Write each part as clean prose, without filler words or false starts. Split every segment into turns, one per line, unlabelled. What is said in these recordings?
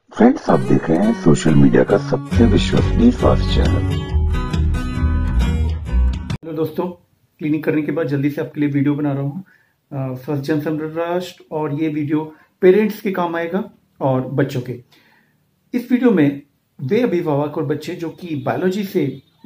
Friends, आप देख रहे हैं सोशल मीडिया का सबसे विश्वसनीय स्वास्थ्य चैनल।
हेलो दोस्तों, क्लिनिक करने के बाद जल्दी से आपके लिए वीडियो बना रहा हूँ स्वस्थ जन संरक्षण राष्ट्र, और ये वीडियो पेरेंट्स के काम आएगा और बच्चों के। इस वीडियो में वे अभिभावक और बच्चे जो कि बायोलॉजी से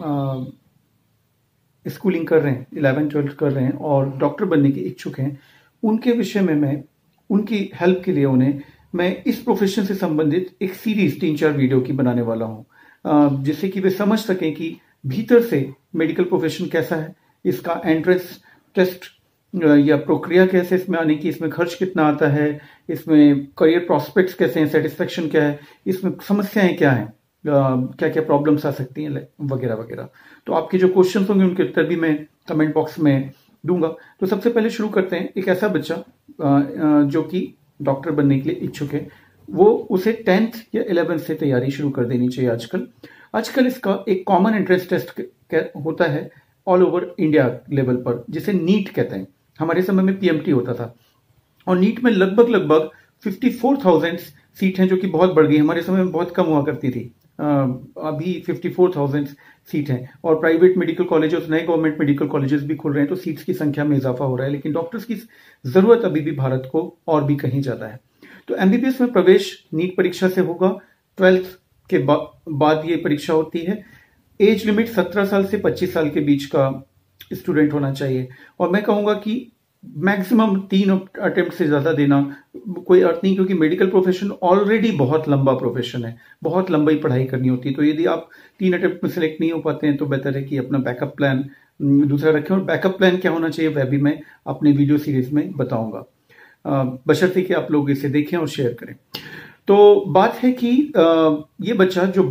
स्कूलिंग कर रहे हैं, 11-12 कर रहे हैं और डॉक्टर बनने के इच्छुक हैं, उनके विषय में मैं उनकी हेल्प के लिए उन्हें मैं इस प्रोफेशन से संबंधित एक सीरीज 3-4 वीडियो की बनाने वाला हूं, जिससे कि वे समझ सकें कि भीतर से मेडिकल प्रोफेशन कैसा है, इसका एंट्रेंस टेस्ट या प्रक्रिया कैसे इसमें आने की, इसमें खर्च कितना आता है, इसमें करियर प्रोस्पेक्ट्स कैसे हैं, सेटिस्फेक्शन क्या है, इसमें समस्याएं क्या हैं, क्या क्या प्रॉब्लम्स आ सकती हैं वगैरह वगैरह। तो आपके जो क्वेश्चंस होंगे उनके उत्तर भी मैं कमेंट बॉक्स में दूंगा। तो सबसे पहले शुरू करते हैं। एक ऐसा बच्चा जो कि डॉक्टर बनने के लिए इच्छुक है, वो उसे 10th या 11th से तैयारी शुरू कर देनी चाहिए। आजकल इसका एक कॉमन एंट्रेंस टेस्ट होता है ऑल ओवर इंडिया लेवल पर, जिसे नीट कहते हैं। हमारे समय में पीएमटी होता था और नीट में लगभग 54,000 सीट हैं, जो कि बहुत बढ़ गई। हमारे समय में बहुत कम हुआ करती थी। अभी 54,000 सीट हैं और प्राइवेट मेडिकल कॉलेजेस, नए गवर्नमेंट मेडिकल कॉलेजेस भी खुल रहे हैं, तो सीट्स की संख्या में इजाफा हो रहा है। लेकिन डॉक्टर्स की जरूरत अभी भी भारत को और भी कहीं ज्यादा है। तो एमबीबीएस में प्रवेश नीट परीक्षा से होगा। 12th के बाद ये परीक्षा होती है। एज लिमिट 17 साल से 25 साल के बीच का स्टूडेंट होना चाहिए और मैं कहूंगा कि मैक्सिमम 3 अटेम्प्ट से ज्यादा देना कोई अर्थ नहीं, क्योंकि मेडिकल प्रोफेशन ऑलरेडी बहुत लंबा प्रोफेशन है, बहुत लंबी पढ़ाई करनी होती है। तो यदि आप 3 अटेम्प्ट में सिलेक्ट नहीं हो पाते हैं तो बेहतर है कि अपना बैकअप प्लान दूसरा रखें। और बैकअप प्लान क्या होना चाहिए वह भी मैं अपने वीडियो सीरीज में बताऊंगा, बशर्ते कि आप लोग इसे देखें और शेयर करें। तो बात है कि ये बच्चा जो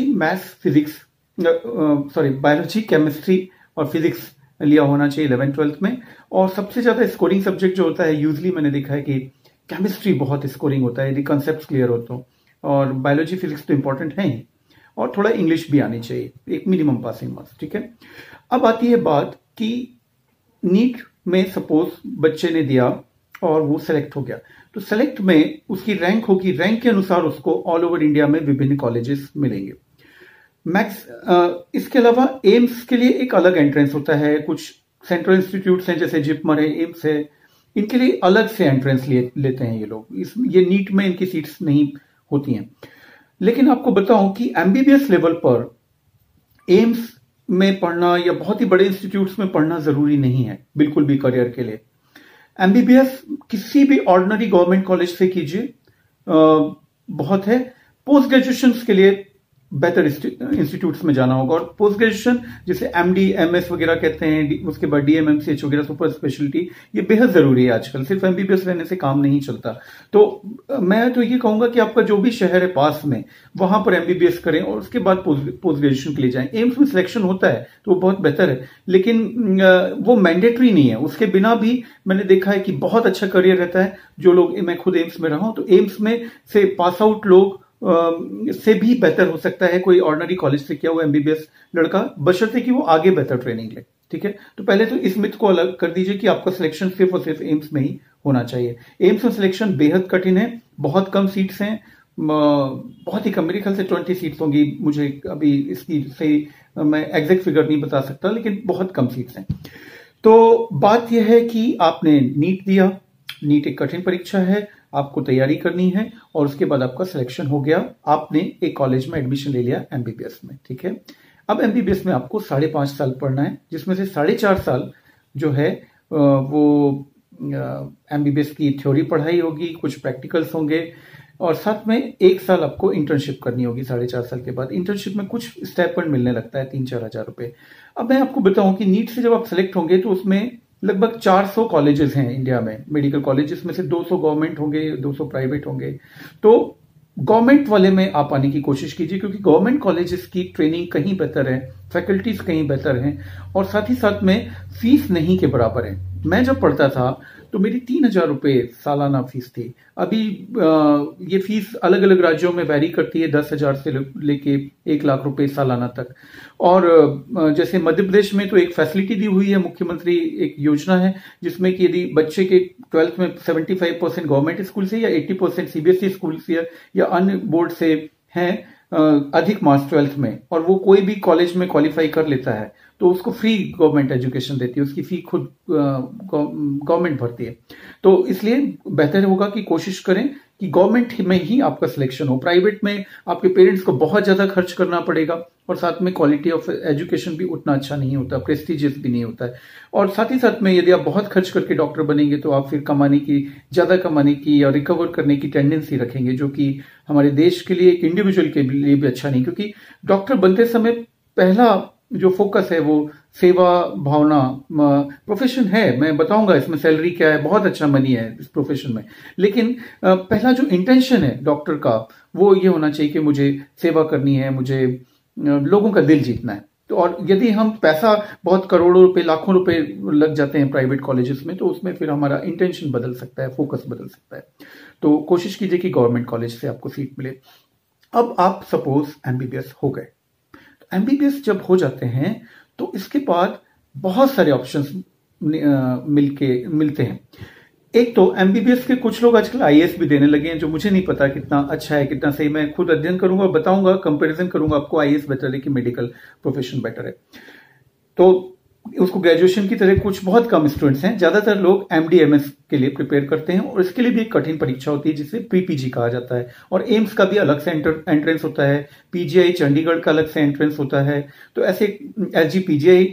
बायोलॉजी, केमिस्ट्री और फिजिक्स लिया होना चाहिए 11th-12th में। और सबसे ज्यादा स्कोरिंग सब्जेक्ट जो होता है, यूजली मैंने देखा है कि केमिस्ट्री बहुत स्कोरिंग होता है यदि कॉन्सेप्ट्स क्लियर हो तो, और बायोलॉजी फिजिक्स तो इंपॉर्टेंट है ही, और थोड़ा इंग्लिश भी आनी चाहिए, एक मिनिमम पासिंग मार्क्स। ठीक है, अब आती है बात कि नीट में सपोज बच्चे ने दिया और वो सेलेक्ट हो गया, तो सेलेक्ट में उसकी रैंक होगी, रैंक के अनुसार उसको ऑल ओवर इंडिया में विभिन्न कॉलेजेस मिलेंगे। इसके अलावा एम्स के लिए एक अलग एंट्रेंस होता है। कुछ सेंट्रल इंस्टीट्यूट्स हैं जैसे जिपमर है, एम्स है, इनके लिए अलग से एंट्रेंस लेते हैं ये लोग। ये नीट में इनकी सीट्स नहीं होती हैं। लेकिन आपको बताऊं कि एमबीबीएस लेवल पर एम्स में पढ़ना या बहुत ही बड़े इंस्टीट्यूट्स में पढ़ना जरूरी नहीं है, बिल्कुल भी करियर के लिए। एमबीबीएस किसी भी ऑर्डिनरी गवर्नमेंट कॉलेज से कीजिए, बहुत है। पोस्ट ग्रेजुएशन के लिए बेहतर इंस्टीट्यूट्स में जाना होगा, और पोस्ट ग्रेजुएशन जिसे एमडी, एमएस वगैरह कहते हैं, उसके बाद डीएमएमसीएच वगैरह, सुपर स्पेशलिटी, ये बेहद जरूरी है आजकल। सिर्फ एमबीबीएस रहने से काम नहीं चलता। तो मैं तो ये कहूंगा कि आपका जो भी शहर है पास में, वहां पर एमबीबीएस करें और उसके बाद पोस्ट ग्रेजुएशन के लिए जाएं। एम्स में सिलेक्शन होता है तो वो बहुत बेहतर है, लेकिन वो मैंडेटरी नहीं है। उसके बिना भी मैंने देखा है कि बहुत अच्छा करियर रहता है। जो लोग, मैं खुद एम्स में रहा हूं, तो एम्स में से पास आउट लोग से भी बेहतर हो सकता है कोई ऑर्डिनरी कॉलेज से किया हुआ एमबीबीएस लड़का, बशर्ते कि वो आगे बेहतर ट्रेनिंग ले। ठीक है, तो पहले तो इस मिथ को अलग कर दीजिए कि आपका सिलेक्शन सिर्फ और सिर्फ एम्स में ही होना चाहिए। एम्स में सिलेक्शन बेहद कठिन है, बहुत कम सीट्स हैं, बहुत ही कम, मेरे ख्याल से 20 सीट्स होंगी। मुझे अभी इसकी सही मैं एग्जैक्ट फिगर नहीं बता सकता, लेकिन बहुत कम सीट्स हैं। तो बात यह है कि आपने नीट दिया, नीट एक कठिन परीक्षा है, आपको तैयारी करनी है, और उसके बाद आपका सिलेक्शन हो गया, आपने एक कॉलेज में एडमिशन ले लिया एमबीबीएस में। ठीक है, अब एमबीबीएस में आपको 5.5 साल पढ़ना है, जिसमें से 4.5 साल जो है वो एमबीबीएस की थ्योरी पढ़ाई होगी, कुछ प्रैक्टिकल्स होंगे, और साथ में 1 साल आपको इंटर्नशिप करनी होगी। 4.5 साल के बाद इंटर्नशिप में कुछ स्टाइपेंड मिलने लगता है, 3-4 हजार रुपए। अब मैं आपको बताऊं कि नीट से जब आप सेलेक्ट होंगे तो उसमें लगभग 400 कॉलेजेस हैं इंडिया में, मेडिकल कॉलेजेस में से 200 गवर्नमेंट होंगे, 200 प्राइवेट होंगे। तो गवर्नमेंट वाले में आप आने की कोशिश कीजिए, क्योंकि गवर्नमेंट कॉलेजेस की ट्रेनिंग कहीं बेहतर है, फैकल्टीज कहीं बेहतर हैं, और साथ ही साथ में फीस नहीं के बराबर है। मैं जब पढ़ता था तो मेरी 3,000 रुपये सालाना फीस थी। अभी ये फीस अलग अलग राज्यों में वैरी करती है, 10,000 से लेके 1 लाख रुपए सालाना तक। और जैसे मध्य प्रदेश में तो एक फैसिलिटी दी हुई है, मुख्यमंत्री एक योजना है जिसमें कि यदि बच्चे के 12th में 75% गवर्नमेंट स्कूल से या 80% सीबीएसई स्कूल से या अन्य बोर्ड से हैं अधिक मार्क्स 12th में, और वो कोई भी कॉलेज में क्वालिफाई कर लेता है, तो उसको फ्री गवर्नमेंट एजुकेशन देती है, उसकी फी खुद गवर्नमेंट भरती है। तो इसलिए बेहतर होगा कि कोशिश करें कि गवर्नमेंट में ही आपका सिलेक्शन हो। प्राइवेट में आपके पेरेंट्स को बहुत ज्यादा खर्च करना पड़ेगा और साथ में क्वालिटी ऑफ एजुकेशन भी उतना अच्छा नहीं होता, प्रेस्टिजियस भी नहीं होता है। और साथ ही साथ में यदि आप बहुत खर्च करके डॉक्टर बनेंगे तो आप फिर ज्यादा कमाने की या रिकवर करने की टेंडेंसी रखेंगे, जो कि हमारे देश के लिए, एक इंडिविजुअल के लिए भी अच्छा नहीं। क्योंकि डॉक्टर बनते समय पहला जो फोकस है वो सेवा भावना प्रोफेशन है, मैं बताऊंगा इसमें सैलरी क्या है, बहुत अच्छा मनी है इस प्रोफेशन में, लेकिन पहला जो इंटेंशन है डॉक्टर का वो ये होना चाहिए कि मुझे सेवा करनी है, मुझे लोगों का दिल जीतना है। तो और यदि हम पैसा बहुत करोड़ों रुपए लाखों रुपए लग जाते हैं प्राइवेट कॉलेजेस में, तो उसमें फिर हमारा इंटेंशन बदल सकता है, फोकस बदल सकता है। तो कोशिश कीजिए कि गवर्नमेंट कॉलेज से आपको सीट मिले। अब आप सपोज एमबीबीएस हो गए, एमबीबीएस जब हो जाते हैं तो इसके बाद बहुत सारे ऑप्शंस मिलते हैं। एक तो एमबीबीएस के कुछ लोग आजकल आईएएस भी देने लगे हैं, जो मुझे नहीं पता कितना अच्छा है कितना सही, मैं खुद अध्ययन करूंगा, बताऊंगा, कंपैरिजन करूंगा आपको, आईएएस बेटर है कि मेडिकल प्रोफेशन बेटर है। तो उसको ग्रेजुएशन की तरह कुछ बहुत कम स्टूडेंट्स हैं, ज्यादातर लोग एमडी एमएस के लिए प्रिपेयर करते हैं और इसके लिए भी एक कठिन परीक्षा होती है जिसे प्री पीजी कहा जाता है। और एम्स का भी अलग से एंट्रेंस होता है, पीजीआई चंडीगढ़ का अलग से एंट्रेंस होता है। तो ऐसे एसजी पीजीआई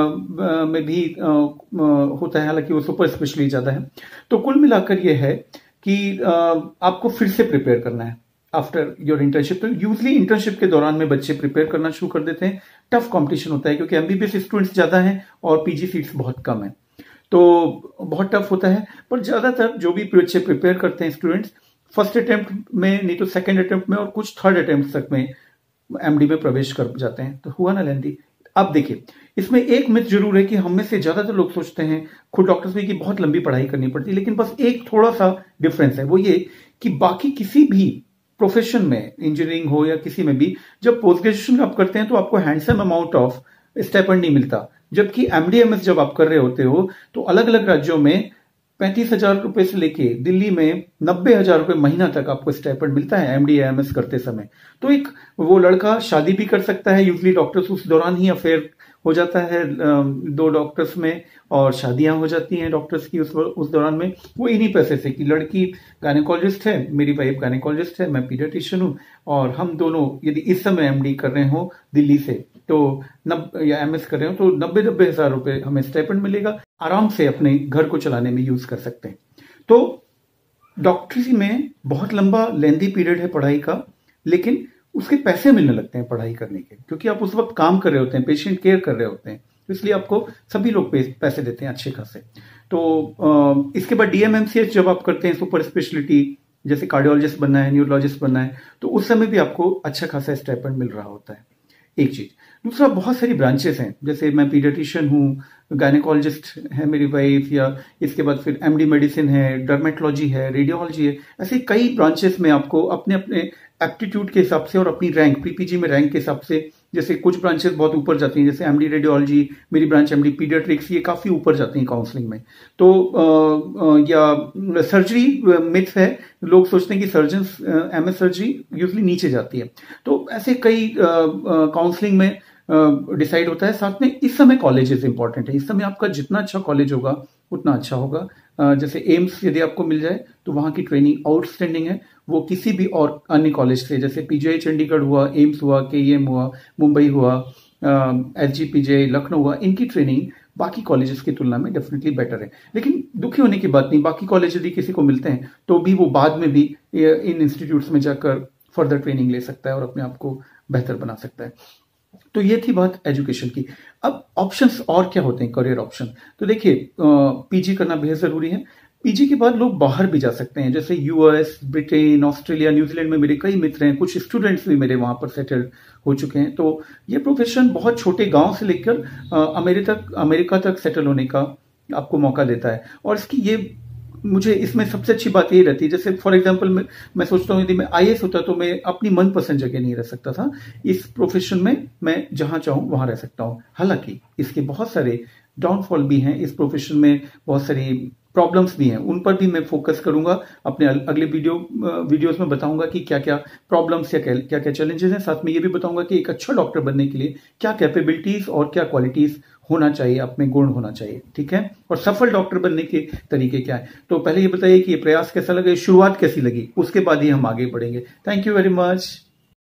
में भी होता है, हालांकि वो सुपर स्पेशली ज्यादा है। तो कुल मिलाकर ये है कि आपको फिर से प्रिपेयर करना है आफ्टर योर इंटर्नशिप। तो यूजली इंटर्नशिप के दौरान में बच्चे प्रिपेयर करना शुरू कर देते हैं। टफ कंपटीशन होता है क्योंकि एमबीबीएस स्टूडेंट्स ज्यादा हैं और पीजी सीट्स बहुत कम है, तो बहुत टफ होता है। पर ज्यादातर जो भी बच्चे प्रिपेयर करते हैं स्टूडेंट्स, फर्स्ट अटेम्प्ट में नहीं तो सेकंड अटेम्प्ट में और कुछ थर्ड अटेम्प्ट तक में एमडी में प्रवेश कर जाते हैं। तो हुआ ना लेंदी। अब देखिए, इसमें एक मिथ जरूर है कि हम में से ज्यादातर लोग सोचते हैं, खुद डॉक्टर्स भी, कि बहुत लंबी पढ़ाई करनी पड़ती है। लेकिन बस एक थोड़ा सा डिफरेंस है, वो ये कि बाकी किसी भी प्रोफेशन में, इंजीनियरिंग हो या किसी में भी, जब पोस्ट ग्रेजुएशन आप करते हैं तो आपको हैंडसम अमाउंट ऑफ स्टाइपेंड नहीं मिलता। जबकि एमडीएमएस जब आप कर रहे होते हो तो अलग अलग राज्यों में 35,000 रुपए से लेके दिल्ली में 90,000 रुपए महीना तक आपको स्टाइपेंड मिलता है एमडीएमएस करते समय। तो एक वो लड़का शादी भी कर सकता है, यूजली डॉक्टर्स उस दौरान ही अफेयर हो जाता है दो डॉक्टर्स में, और शादियां हो जाती हैं डॉक्टर्स की उस दौरान में, वो इन्हीं पैसे से कि लड़की गायनेकोलॉजिस्ट है, मेरी वाइफ गायनेकोलॉजिस्ट है, मैं पीडियाट्रिशियन हूं, और हम दोनों यदि इस समय एमडी कर रहे हो दिल्ली से तो या एमएस कर रहे हो तो 90,000 रुपए हमें स्टाइपेंड मिलेगा, आराम से अपने घर को चलाने में यूज कर सकते हैं। तो डॉक्टरी में बहुत लंबा लेंदी पीरियड है पढ़ाई का, लेकिन उसके पैसे मिलने लगते हैं पढ़ाई करने के, क्योंकि आप उस वक्त काम कर रहे होते हैं, पेशेंट केयर कर रहे होते हैं, इसलिए आपको सभी लोग पैसे देते हैं अच्छे खासे। तो इसके बाद डीएमएमसीएच जब आप करते हैं, सुपर स्पेशलिटी, जैसे कार्डियोलॉजिस्ट बनना है, न्यूरोलॉजिस्ट बनना है, तो उस समय भी आपको अच्छा खासा स्टाइपेंड मिल रहा होता है, एक चीज। दूसरा, बहुत सारी ब्रांचेस हैं, जैसे मैं पीडियाट्रिशियन हूँ, गायनेकोलॉजिस्ट है मेरी वाइफ, या इसके बाद फिर एमडी मेडिसिन है, डर्मेटोलॉजी है, रेडियोलॉजी है, ऐसे कई ब्रांचेस में आपको अपने अपने एप्टीट्यूड के हिसाब से और अपनी रैंक, प्रीपीजी में रैंक के हिसाब से, जैसे कुछ ब्रांचेस बहुत ऊपर जाती हैं, जैसे एमडी रेडियोलॉजी, मेरी ब्रांच एमडी पीडियाट्रिक्स, ये काफी ऊपर जाती हैं काउंसलिंग में। तो या सर्जरी मिथ है, लोग सोचते हैं कि सर्जन एमएस सर्जरी यूजली नीचे जाती है, तो ऐसे कई काउंसलिंग में डिसाइड होता है। साथ में इस समय कॉलेजेस इंपॉर्टेंट है, इस समय आपका जितना अच्छा कॉलेज होगा उतना अच्छा होगा। जैसे एम्स यदि आपको मिल जाए तो वहां की ट्रेनिंग आउटस्टैंडिंग है, वो किसी भी और अन्य कॉलेज से, जैसे पीजीआई चंडीगढ़ हुआ, एम्स हुआ, केईएम हुआ, मुंबई हुआ, एसजी पीजीआई लखनऊ हुआ, इनकी ट्रेनिंग बाकी कॉलेजेस की तुलना में डेफिनेटली बेटर है। लेकिन दुखी होने की बात नहीं, बाकी कॉलेज यदि किसी को मिलते हैं तो भी वो बाद में भी इन इंस्टीट्यूट्स में जाकर फर्दर ट्रेनिंग ले सकता है और अपने आप को बेहतर बना सकता है। तो ये थी बात एजुकेशन की। अब ऑप्शंस और क्या होते हैं, करियर ऑप्शन। तो देखिए, पीजी करना बेहद जरूरी है। पीजी के बाद लोग बाहर भी जा सकते हैं, जैसे यूएस, ब्रिटेन, ऑस्ट्रेलिया, न्यूजीलैंड में मेरे कई मित्र हैं, कुछ स्टूडेंट्स भी मेरे वहां पर सेटल्ड हो चुके हैं। तो ये प्रोफेशन बहुत छोटे गांव से लेकर अमेरिका तक सेटल होने का आपको मौका देता है। और इसकी ये मुझे इसमें सबसे अच्छी बात यही रहती है, जैसे फॉर एग्जांपल मैं सोचता हूँ यदि मैं आईएएस होता तो मैं अपनी मनपसंद जगह नहीं रह सकता था। इस प्रोफेशन में मैं जहां चाहूं वहां रह सकता हूं। हालांकि इसके बहुत सारे डाउनफॉल भी हैं, इस प्रोफेशन में बहुत सारी प्रॉब्लम्स भी हैं, उन पर भी मैं फोकस करूंगा। अपने अगले वीडियोस में बताऊंगा कि क्या क्या प्रॉब्लम्स या क्या क्या चैलेंजेस हैं। साथ में ये भी बताऊंगा कि एक अच्छा डॉक्टर बनने के लिए क्या कैपेबिलिटीज और क्या क्वालिटीज होना चाहिए, अपने गुण होना चाहिए, ठीक है। और सफल डॉक्टर बनने के तरीके क्या है। तो पहले ये बताइए कि ये प्रयास कैसा लगा, शुरुआत कैसी लगी, उसके बाद ही हम आगे बढ़ेंगे। Thank you very much.